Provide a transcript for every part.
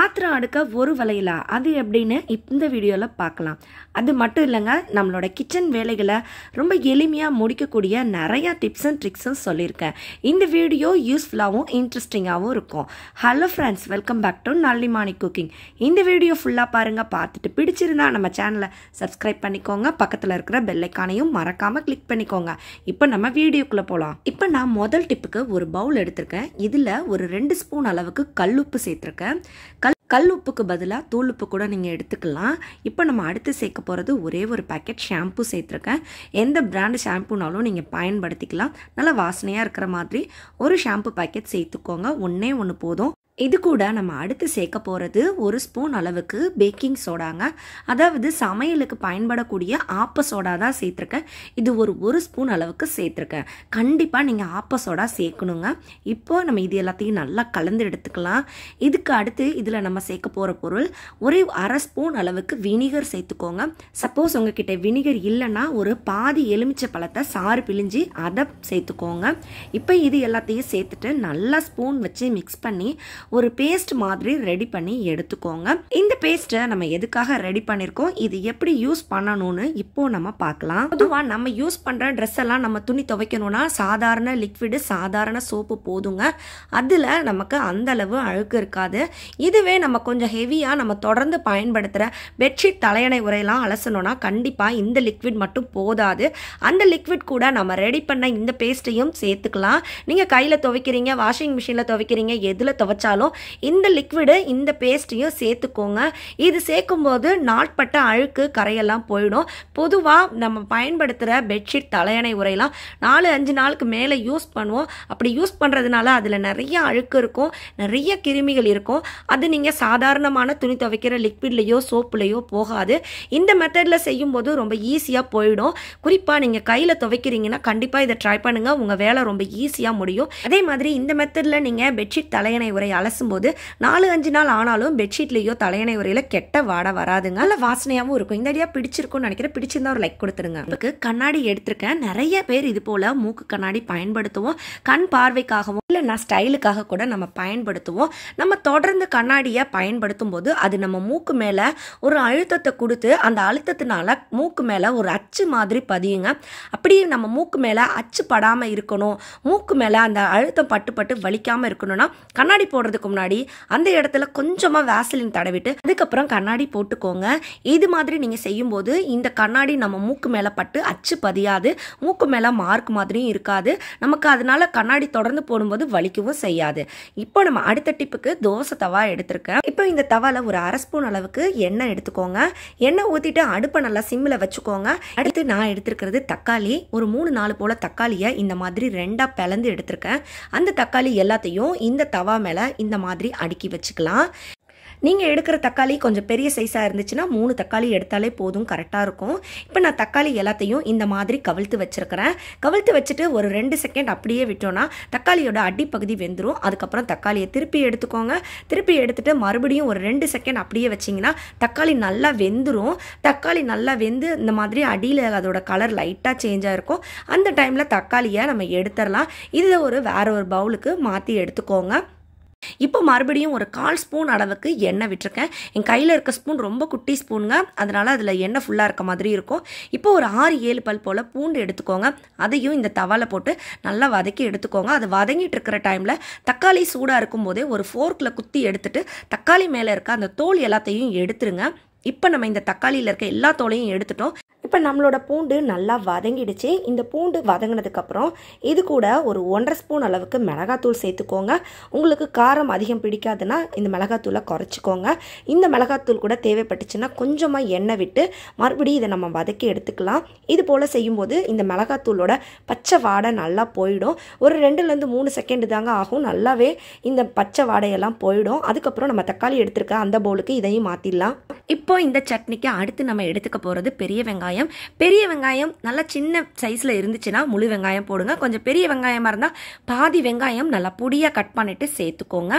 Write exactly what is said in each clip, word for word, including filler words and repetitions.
பாத்திரம் அடுக்க ஒரு வளையலா அது எப்படின்னு இந்த வீடியோவில் பார்க்கலாம். அது மட்டும் இல்லைங்க, நம்மளோட கிச்சன் வேலைகளை ரொம்ப எளிமையாக முடிக்கக்கூடிய நிறையா டிப்ஸ் அண்ட் ட்ரிக்ஸும் சொல்லியிருக்கேன். இந்த வீடியோ யூஸ்ஃபுல்லாகவும் இன்ட்ரெஸ்டிங்காகவும் இருக்கும். Hello friends, welcome back to Nalini cooking. இந்த வீடியோ ஃபுல்லாக பாருங்கள். பார்த்துட்டு பிடிச்சிருந்தா நம்ம சேனலை சப்ஸ்கிரைப் பண்ணிக்கோங்க. பக்கத்தில் இருக்கிற பெல் ஐக்கானையும் மறக்காமல் கிளிக் பண்ணிக்கோங்க. இப்போ நம்ம வீடியோக்குள்ளே போகலாம். இப்போ நான் முதல் டிப்புக்கு ஒரு பவுல் எடுத்திருக்கேன். இதில் ஒரு ரெண்டு ஸ்பூன் அளவுக்கு கல்லுப்பு சேர்த்துருக்கேன். கல் கல் உப்புக்கு பதிலாக தூள் உப்பு கூட நீங்கள் எடுத்துக்கலாம். இப்போ நம்ம அடுத்து சேர்க்க போகிறது ஒரே ஒரு பேக்கெட் ஷாம்பு சேர்த்துருக்கேன். எந்த பிராண்டு ஷாம்புனாலும் நீங்கள் பயன்படுத்திக்கலாம். நல்லா வாசனையாக இருக்கிற மாதிரி ஒரு ஷாம்பு பேக்கெட் சேர்த்துக்கோங்க. ஒன்றே ஒன்று போதும். இது கூட நம்ம அடுத்து சேர்க்க போகிறது ஒரு ஸ்பூன் அளவுக்கு பேக்கிங் சோடாங்க. அதாவது சமையலுக்கு பயன்படக்கூடிய ஆப்ப சோடா தான் சேர்த்துருக்கேன். இது ஒரு ஒரு ஸ்பூன் அளவுக்கு சேர்த்துருக்கேன். கண்டிப்பாக நீங்கள் ஆப்ப சோடா சேர்க்கணுங்க. இப்போ நம்ம இது எல்லாத்தையும் நல்லா கலந்து எடுத்துக்கலாம். இதுக்கு அடுத்து இதில் நம்ம சேர்க்க போகிற பொருள் ஒரே அரை ஸ்பூன் அளவுக்கு வினிகர் சேர்த்துக்கோங்க. சப்போஸ் உங்ககிட்ட வினிகர் இல்லைன்னா ஒரு பாதி எலுமிச்சை பழத்தை சாறு பிழிஞ்சி அதை சேர்த்துக்கோங்க. இப்போ இது எல்லாத்தையும் சேர்த்துட்டு நல்லா ஸ்பூன் வச்சு மிக்ஸ் பண்ணி ஒரு பேஸ்ட் மாதிரி ரெடி பண்ணி எடுத்துக்கோங்க. இந்த பேஸ்ட்டை நம்ம எதுக்காக ரெடி பண்ணியிருக்கோம், இது எப்படி யூஸ் பண்ணணும்னு இப்போ நம்ம பார்க்கலாம். பொதுவாக நம்ம யூஸ் பண்ணுற ட்ரெஸ் எல்லாம் நம்ம துணி துவைக்கணும்னா சாதாரண லிக்விடு சாதாரண சோப்பு போதுங்க. அதில் நமக்கு அந்த அளவு அழுக்கு இருக்காது. இதுவே நம்ம கொஞ்சம் ஹெவியாக நம்ம தொடர்ந்து பயன்படுத்துகிற பெட்ஷீட் தலையணை உரையெல்லாம் அலசணும்னா கண்டிப்பாக இந்த லிக்விட் மட்டும் போதாது. அந்த லிக்விட் கூட நம்ம ரெடி பண்ண இந்த பேஸ்ட்டையும் சேர்த்துக்கலாம். நீங்கள் கையில் துவைக்கிறீங்க, வாஷிங் மிஷினில் துவைக்கிறீங்க, எதில் துவைச்சாலும் இந்த லிக்விடு இந்த பேஸ்ட்டையும் சேர்த்துக்கோங்க. இது சேர்க்கும்போது நாட்பட்ட அழுக்கு கரையெல்லாம் போயிடும். பொதுவாக நம்ம பயன்படுத்துகிற பெட்ஷீட் தலையணை உரையெல்லாம் நாலு அஞ்சு நாளுக்கு மேலே யூஸ் பண்ணுவோம். அப்படி யூஸ் பண்ணுறதுனால அதில் நிறைய அழுக்கு இருக்கும், நிறைய கிருமிகள் இருக்கும். அது நீங்கள் சாதாரணமான துணி துவைக்கிற லிக்விட்லேயோ சோப்புலேயோ போகாது. இந்த மெத்தடில் செய்யும்போது ரொம்ப ஈஸியாக போயிடும். குறிப்பாக நீங்கள் கையில் துவைக்கிறீங்கன்னா கண்டிப்பாக இதை ட்ரை பண்ணுங்கள். உங்கள் வேலை ரொம்ப ஈஸியாக முடியும். அதே மாதிரி இந்த மெத்தடில் நீங்கள் பெட்ஷீட் தலையணை உரை அலசும்போது நாலு அஞ்சு நாள் ஆனாலும் பெட்ஷீட்லேயோ தலையணை உரையில் கெட்ட வாடை வராதுங்க. நல்ல வாசனையாகவும் இருக்கும். இந்த ஐடியா பிடிச்சிருக்கும்னு நினைக்கிறேன். பிடிச்சிருந்தா ஒரு லைக் கொடுத்துருங்க. நமக்கு கண்ணாடி எடுத்திருக்கேன். நிறைய பேர் இது போல் மூக்கு கண்ணாடி பயன்படுத்துவோம். கண் பார்வைக்காகவும் இல்லை நான் ஸ்டைலுக்காக கூட நம்ம பயன்படுத்துவோம். நம்ம தொடர்ந்து கண்ணாடியை பயன்படுத்தும் போது அது நம்ம மூக்கு மேலே ஒரு அழுத்தத்தை கொடுத்து அந்த அழுத்தத்தினால மூக்கு மேலே ஒரு அச்சு மாதிரி பதியுங்க. அப்படியே நம்ம மூக்கு மேலே அச்சு படாமல் இருக்கணும், மூக்கு மேலே அந்த அழுத்தம் பட்டு பட்டு வலிக்காமல் இருக்கணும்னா கண்ணாடி போடுறதுக்கு முன்னாடி அந்த இடத்துல கொஞ்சமாக வேசலின் தடவிட்டு அதுக்கப்புறம் கண்ணாடி போட்டுக்கோங்க. இது மாதிரி நீங்கள் செய்யும்போது இந்த கண்ணாடி நம்ம மூக்கு மேலே பட்டு அச்சு பதியாது, மூக்கு மேலே மார்க் மாதிரியும் இருக்காது. நமக்கு அதனால கண்ணாடி தொடர்ந்து போடும்போது வலிக்கவும் செய்யாது. இப்போ நம்ம அடுத்த டிப்புக்கு தோசை தவா எடுத்திருக்கேன். இப்போ இந்த தவால ஒரு அரை ஸ்பூன் அளவுக்கு எண்ணெய் எடுத்துக்கோங்க. எண்ணெய் ஊற்றிட்டு அடுப்பை நல்லா சிம்மில் வச்சுக்கோங்க. அடுத்து நான் எடுத்துருக்கிறது தக்காளி. ஒரு மூணு நாலு போல தக்காளியை இந்த மாதிரி ரெண்டா பிளந்து எடுத்திருக்கேன். அந்த தக்காளி எல்லாத்தையும் இந்த தவா மேலே இந்த மாதிரி அடுக்கி வச்சுக்கலாம். நீங்கள் எடுக்கிற தக்காளி கொஞ்சம் பெரிய சைஸாக இருந்துச்சுன்னா மூணு தக்காளி எடுத்தாலே போதும், கரெக்டாக இருக்கும். இப்போ நான் தக்காளி எல்லாத்தையும் இந்த மாதிரி கவிழ்த்து வச்சுருக்கிறேன். கவிழ்த்து வச்சுட்டு ஒரு ரெண்டு செகண்ட் அப்படியே விட்டோன்னா தக்காளியோட அடிப்பகுதி வெந்துடும். அதுக்கப்புறம் தக்காளியை திருப்பி எடுத்துக்கோங்க. திருப்பி எடுத்துகிட்டு மறுபடியும் ஒரு ரெண்டு செகண்ட் அப்படியே வச்சிங்கன்னா தக்காளி நல்லா வெந்துடும். தக்காளி நல்லா வெந்து இந்த மாதிரி அடியில் அதோட கலர் லைட்டாக சேஞ்ச் ஆகிருக்கும். அந்த டைமில் தக்காளியை நம்ம எடுத்துடலாம். இதில் ஒரு வேற ஒரு பவுலுக்கு மாற்றி எடுத்துக்கோங்க. இப்போ மறுபடியும் ஒரு கால் ஸ்பூன் அளவுக்கு எண்ணெய் விட்டுருக்கேன். என் கையில் இருக்க ஸ்பூன் ரொம்ப குட்டி ஸ்பூனுங்க, அதனால் அதில் எண்ணெய் ஃபுல்லாக இருக்க மாதிரி இருக்கும். இப்போ ஒரு ஆறு ஏழு பல் போல் பூண்டு எடுத்துக்கோங்க. அதையும் இந்த தவால போட்டு நல்லா வதக்கி எடுத்துக்கோங்க. அது வதங்கிட்டு இருக்கிற டைமில் தக்காளி சூடாக இருக்கும் போதே ஒரு ஃபோர்க்கில் குத்தி எடுத்துட்டு தக்காளி மேலே இருக்க அந்த தோல் எல்லாத்தையும் எடுத்துருங்க. இப்போ நம்ம இந்த தக்காளியில் இருக்க எல்லா தோலையும் எடுத்துட்டோம். இப்போ நம்மளோட பூண்டு நல்லா வதங்கிடுச்சு. இந்த பூண்டு வதங்கினதுக்கப்புறம் இது கூட ஒரு ஒன்றரை ஸ்பூன் அளவுக்கு மிளகாத்தூள் சேர்த்துக்கோங்க. உங்களுக்கு காரம் அதிகம் பிடிக்காதுன்னா இந்த மிளகாத்தூளை குறைச்சிக்கோங்க. இந்த மிளகாத்தூள் கூட தேவைப்பட்டுச்சுன்னா கொஞ்சமாக எண்ணெய் விட்டு மறுபடியும் இதை நம்ம வதக்கி எடுத்துக்கலாம். இது போல் செய்யும்போது இந்த மிளகாத்தூளோட பச்சை வாடை நல்லா போயிடும். ஒரு ரெண்டுலேருந்து மூணு செகண்டு தாங்க ஆகும், நல்லாவே இந்த பச்சை வாடையெல்லாம் போயிடும். அதுக்கப்புறம் நம்ம தக்காளி எடுத்துருக்க அந்த பவுலுக்கு இதையும் மாற்றிடலாம். இப்போ இந்த சட்னிக்கு அடுத்து நம்ம எடுத்துக்க போகிறது பெரிய வெங்காயம். பெரிய வெங்காயம் நல்லா சின்ன சைஸில் இருந்துச்சுன்னா முழு வெங்காயம் போடுங்க. கொஞ்சம் பெரிய வெங்காயமாக இருந்தால் பாதி வெங்காயம் நல்லா பொடியாக கட் பண்ணிட்டு சேர்த்துக்கோங்க.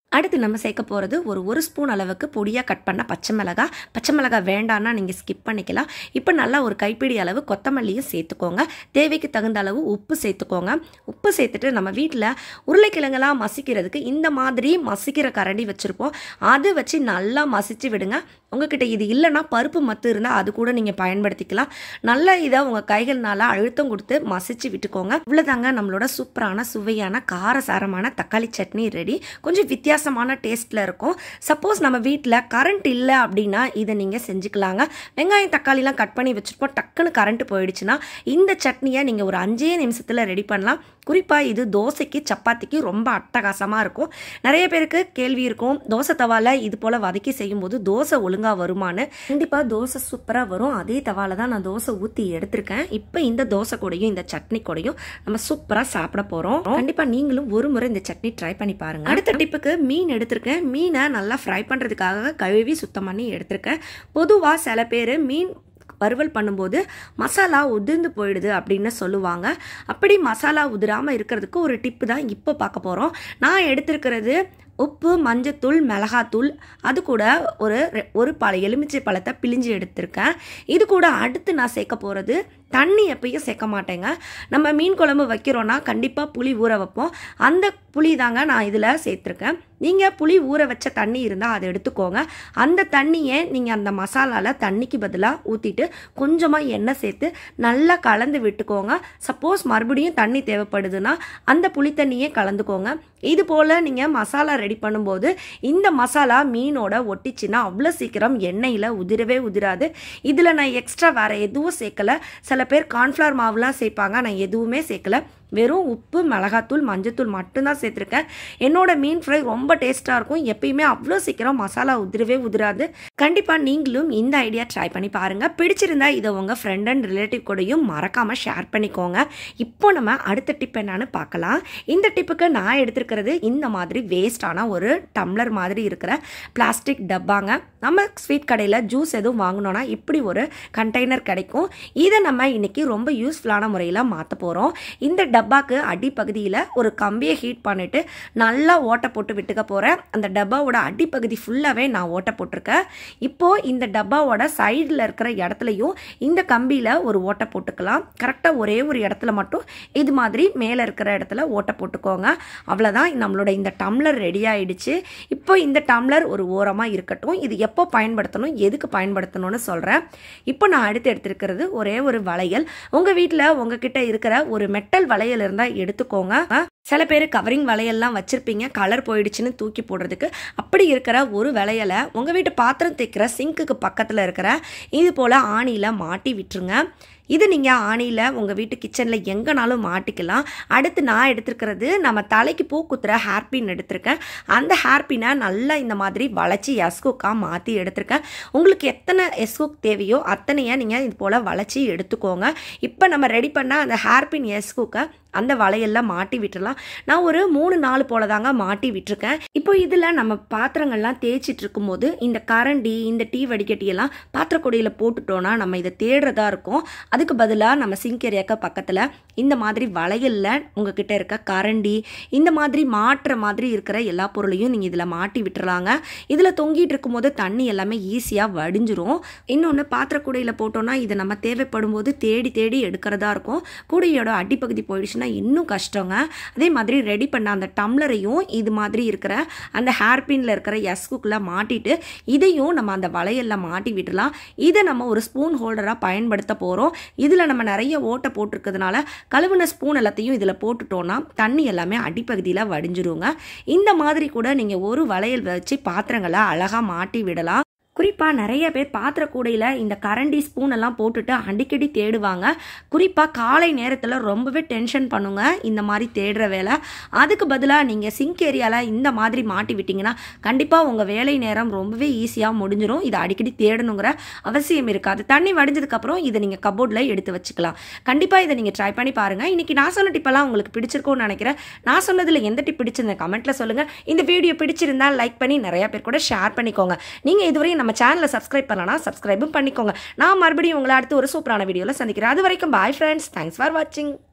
அடுத்து நம்ம சேர்க்க போகிறது ஒரு ஒரு ஸ்பூன் அளவுக்கு பொடியாக கட் பண்ண பச்சை மிளகாய். பச்சை மிளகாய் வேண்டான்னா நீங்கள் ஸ்கிப் பண்ணிக்கலாம். இப்போ நல்லா ஒரு கைப்பிடி அளவு கொத்தமல்லியும் சேர்த்துக்கோங்க. தேவைக்கு தகுந்த அளவு உப்பு சேர்த்துக்கோங்க. உப்பு சேர்த்துட்டு நம்ம வீட்டில் உருளைக்கிழங்கெல்லாம் மசிக்கிறதுக்கு இந்த மாதிரி மசிக்கிற கரண்டி வச்சுருப்போம். அது வச்சு நல்லா மசிச்சு விடுங்க. உங்ககிட்ட இது இல்லைன்னா பருப்பு மத்து இருந்தால் அது கூட நீங்கள் பயன்படுத்திக்கலாம். நல்லா இதை உங்கள் கைகள்னால அழுத்தம் கொடுத்து மசிச்சு விட்டுக்கோங்க. இவ்வளோதாங்க நம்மளோட சூப்பரான சுவையான காரசாரமான தக்காளி சட்னி ரெடி. கொஞ்சம் வித்தியாசமான டேஸ்ட்டில் இருக்கும். சப்போஸ் நம்ம வீட்டில் கரண்ட் இல்லை அப்படின்னா இதை நீங்கள் செஞ்சுக்கலாங்க. வெங்காயம் தக்காளிலாம் கட் பண்ணி வச்சுருப்போம். டக்குன்னு கரண்ட் போயிடுச்சுன்னா இந்த சட்னியை நீங்கள் ஒரு அஞ்சே நிமிஷத்தில் ரெடி பண்ணலாம். குறிப்பாக இது தோசைக்கு சப்பாத்திக்கு ரொம்ப அட்டகாசமாக இருக்கும். நிறைய பேருக்கு கேள்வி இருக்கும், தோசை தவால இது போல் வதக்கி செய்யும்போது தோசை ஒழுங்காக வருமானு. கண்டிப்பாக தோசை சூப்பராக வரும். அதே தவால தான் நான் தோசை ஊற்றி எடுத்திருக்கேன். இப்போ இந்த தோசை கூடையும் இந்த சட்னி கூடையும் நம்ம சூப்பராக சாப்பிட போகிறோம். கண்டிப்பாக நீங்களும் ஒரு முறை இந்த சட்னி ட்ரை பண்ணி பாருங்கள். அடுத்த டிப்புக்கு மீன் எடுத்திருக்கேன். மீனை நல்லா ஃப்ரை பண்ணுறதுக்காக கழுவி சுத்தம் பண்ணி எடுத்திருக்கேன். பொதுவாக சில பேர் மீன் வறுவல் பண்ணும்போது மசாலா உதிர்ந்து போயிடுது அப்படின்னு சொல்லுவாங்க. அப்படி மசாலா உதிராமல் இருக்கிறதுக்கு ஒரு டிப்பு தான் இப்போ பார்க்க போகிறோம். நான் எடுத்திருக்கிறது உப்பு, மஞ்சத்தூள், மிளகாத்தூள், அது கூட ஒரு ஒரு பழ எலுமிச்சை பழத்தை பிழிஞ்சு எடுத்திருக்கேன். இது கூட அடுத்து நான் சேர்க்க போகிறது தண்ணி எப்பயும் சேர்க்க மாட்டேங்க. நம்ம மீன் குழம்பு வைக்கிறோன்னா கண்டிப்பாக புளி ஊற வைப்போம். அந்த புளி தாங்க நான் இதில் சேர்த்துருக்கேன். நீங்கள் புளி ஊற வச்ச தண்ணி இருந்தால் அதை எடுத்துக்கோங்க. அந்த தண்ணியை நீங்கள் அந்த மசாலாவில் தண்ணிக்கு பதிலாக ஊற்றிட்டு கொஞ்சமாக எண்ணெய் சேர்த்து நல்லா கலந்து விட்டுக்கோங்க. சப்போஸ் மறுபடியும் தண்ணி தேவைப்படுதுன்னா அந்த புளி தண்ணியே கலந்துக்கோங்க. இது போல் நீங்கள் மசாலா ரெடி பண்ணும்போது இந்த மசாலா மீனோட ஒட்டிச்சுன்னா அவ்வளோ சீக்கிரம் எண்ணெயில் உதிரவே உதிராது. இதில் நான் எக்ஸ்ட்ரா வேறு எதுவும் சேர்க்கலை. சில பேர் கார்ன்ஃப்ளவர் மாவுலாம் சேர்ப்பாங்க. நான் எதுவுமே சேர்க்கலை. வெறும் உப்பு, மிளகாத்தூள், மஞ்சத்தூள் மட்டும்தான் சேர்த்துருக்கேன். என்னோட மீன் ஃப்ரை ரொம்ப டேஸ்ட்டாக இருக்கும். எப்பயுமே அவ்வளோ சீக்கிரம் மசாலா உதிரவே உதிராது. கண்டிப்பாக நீங்களும் இந்த ஐடியா ட்ரை பண்ணி பாருங்கள். பிடிச்சிருந்தா இதை உங்கள் ஃப்ரெண்ட் அண்ட் ரிலேட்டிவ் கூடயும் மறக்காமல் ஷேர் பண்ணிக்கோங்க. இப்போ நம்ம அடுத்த டிப் என்னன்னு பார்க்கலாம். இந்த டிப்புக்கு நான் எடுத்துருக்கிறது இந்த மாதிரி வேஸ்டான ஒரு டம்ளர் மாதிரி இருக்கிற பிளாஸ்டிக் டப்பாங்க. நம்ம ஸ்வீட் கடையில் ஜூஸ் எதுவும் வாங்கினோன்னா இப்படி ஒரு கண்டெய்னர் கிடைக்கும். இதை நம்ம இன்னைக்கு ரொம்ப யூஸ்ஃபுல்லான முறையில் மாற்ற போகிறோம். இந்த டப்பாக்கு அடிப்பகுதியில் ஒரு கம்பியை ஹீட் பண்ணிட்டு நல்லா ஓட்டை போட்டு விட்டுக்க போகிறேன். அந்த டப்பாவோட அடிப்பகுதி ஃபுல்லாகவே நான் ஓட்டை போட்டிருக்கேன். இப்போது இந்த டப்பாவோட சைடில் இருக்கிற இடத்துலையும் இந்த கம்பியில் ஒரு ஓட்டை போட்டுக்கலாம். கரெக்டாக ஒரே ஒரு இடத்துல மட்டும் இது மாதிரி மேலே இருக்கிற இடத்துல ஓட்டை போட்டுக்கோங்க. அவ்வளோதான், நம்மளோட இந்த டம்ளர் ரெடி ஆயிடுச்சு. இப்போ இந்த டம்ளர் ஒரு ஓரமாக இருக்கட்டும். இது எப்போ பயன்படுத்தணும், எதுக்கு பயன்படுத்தணும்னு சொல்கிறேன். இப்போ நான் அடுத்து எடுத்துருக்கிறது ஒரே ஒரு வளையல். உங்கள் வீட்டில் உங்ககிட்ட இருக்கிற ஒரு மெட்டல் வளையல் இருந்தால் எடுத்துக்கோங்க. சில பேர் கவரிங் வளையல்லாம் வச்சிருப்பீங்க, கலர் போயிடுச்சுன்னு தூக்கி போடுறதுக்கு. அப்படி இருக்கிற ஒரு வளையலை உங்கள் வீட்டு பாத்திரம் தேய்க்கிற சிங்க்குக்கு பக்கத்தில் இருக்கிற இது போல் ஆணியில் மாட்டி விட்டுருங்க. இது நீங்கள் ஆணியில் உங்கள் வீட்டு கிச்சனில் எங்கேனாலும் மாட்டிக்கலாம். அடுத்து நான் எடுத்துருக்கிறது நம்ம தலைக்கு பூ குத்துற ஹேர்பின் எடுத்திருக்கேன். அந்த ஹேர்பினை நல்லா இந்த மாதிரி வளைச்சி எஸ்குக்காக மாற்றி எடுத்திருக்கேன். உங்களுக்கு எத்தனை எஸ்குக் தேவையோ அத்தனையை நீங்கள் இது போல் வளைச்சி எடுத்துக்கோங்க. இப்போ நம்ம ரெடி பண்ண அந்த ஹேர்பின் எஸ்குக்கை அந்த வளையெல்லாம் மாட்டி விட்டுலாம். நான் ஒரு மூணு நாலு போல தாங்க மாட்டி விட்டுருக்கேன். இப்போ இதில் நம்ம பாத்திரங்கள்லாம் தேய்ச்சிட்டு இருக்கும்போது இந்த கரண்டி, இந்த டீ வடிகட்டியெல்லாம் பாத்திரக்கூடையில் போட்டுட்டோன்னா நம்ம இதை தேடுறதா இருக்கும். அதுக்கு பதிலாக நம்ம சிங்க் ஏரியாக்க பக்கத்தில் இந்த மாதிரி வளையலில் உங்ககிட்ட இருக்க கரண்டி, இந்த மாதிரி மாட்டுற மாதிரி இருக்கிற எல்லா பொருளையும் நீங்கள் இதில் மாட்டி விட்டுறலாங்க. இதில் தொங்கிட்டு இருக்கும்போது தண்ணி எல்லாமே ஈஸியாக வடிஞ்சிரும். இன்னொன்று பாத்திரக்கூடையில் போட்டோன்னா இதை நம்ம தேவைப்படும் போது தேடி தேடி எடுக்கிறதா இருக்கும். கூடையோட அடிப்பகுதி போயிடுச்சுன்னா இன்னும் கஷ்டங்க. அதே மாதிரி ரெடி பண்ண அந்த டம்ளரையும் இது மாதிரி இருக்கிற அந்த ஹேர்பின்ல இருக்கிற எஸ்குக்குள்ள மாட்டிட்டு இதையும் நம்ம அந்த வளையல்ல மாட்டி விட்டுலாம். இதை நம்ம ஒரு ஸ்பூன் ஹோல்டரா பயன்படுத்த போறோம். இதுல நம்ம நிறைய ஓட்டை போட்டிருக்கிறதுனால கழுவுன ஸ்பூன் எல்லாத்தையும் இதுல போட்டுட்டோம்னா தண்ணி எல்லாமே அடிப்பகுதியில வடிஞ்சிருங்க. இந்த மாதிரி கூட நீங்க ஒரு வளையல் வச்சு பாத்திரங்களை அழகா மாட்டி விடலாம். குறிப்பாக நிறைய பேர் பாத்திர கூடையில் இந்த கரண்டி ஸ்பூன் எல்லாம் போட்டுட்டு அடிக்கடி தேடுவாங்க. குறிப்பாக காலை நேரத்தில் ரொம்பவே டென்ஷன் பண்ணுங்க இந்த மாதிரி தேடுற வேலை. அதுக்கு பதிலாக நீங்கள் சிங்க் ஏரியாவில் இந்த மாதிரி மாட்டி விட்டிங்கன்னா கண்டிப்பாக உங்கள் வேலை நேரம் ரொம்பவே ஈஸியாக முடிஞ்சிடும். இதை அடிக்கடி தேடணுங்கிற அவசியம் இருக்காது. தண்ணி வடிஞ்சதுக்கப்புறம் இதை நீங்கள் கபோர்டில் எடுத்து வச்சுக்கலாம். கண்டிப்பாக இதை நீங்கள் ட்ரை பண்ணி பாருங்கள். இன்றைக்கி நான் சொன்ன டிப்பெல்லாம் உங்களுக்கு பிடிச்சிருக்கும்னு நினைக்கிறேன். நான் சொன்னதில் எந்த டிப் பிடிச்சிருந்த கமெண்ட்டில் சொல்லுங்கள். இந்த வீடியோ பிடிச்சிருந்தால் லைக் பண்ணி நிறையா பேர் கூட ஷேர் பண்ணிக்கோங்க. நீங்கள் இதுவரையும் நம்ம சேனலை சப்ஸ்கிரைப் பண்ணலாம், சப்ஸ்கிரைபும் பண்ணிக்கோங்க. நான் மறுபடியும் உங்களை அடுத்து ஒரு சூப்பரான வீடியோவில் சந்திக்கிறேன். அது வரைக்கும் பாய் ஃப்ரெண்ட்ஸ். தேங்க்ஸ் ஃபார் வாட்சிங்.